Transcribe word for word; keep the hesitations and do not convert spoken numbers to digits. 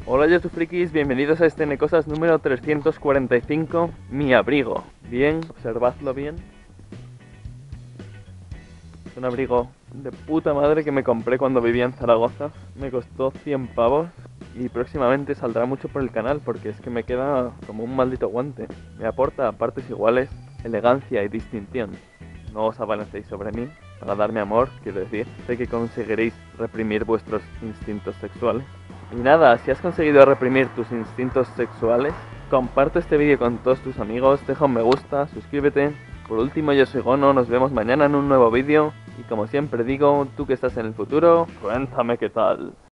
Hola YouTube frikis, bienvenidos a este Necosas número trescientos cuarenta y cinco, mi abrigo. Bien, observadlo bien. Es un abrigo de puta madre que me compré cuando vivía en Zaragoza. Me costó cien pavos y próximamente saldrá mucho por el canal porque es que me queda como un maldito guante. Me aporta a partes iguales elegancia y distinción. No os abalancéis sobre mí para darme amor, quiero decir. Sé que conseguiréis reprimir vuestros instintos sexuales. Y nada, si has conseguido reprimir tus instintos sexuales, comparte este vídeo con todos tus amigos, deja un me gusta, suscríbete. Por último, yo soy Gono, nos vemos mañana en un nuevo vídeo. Y como siempre digo, tú que estás en el futuro, cuéntame qué tal.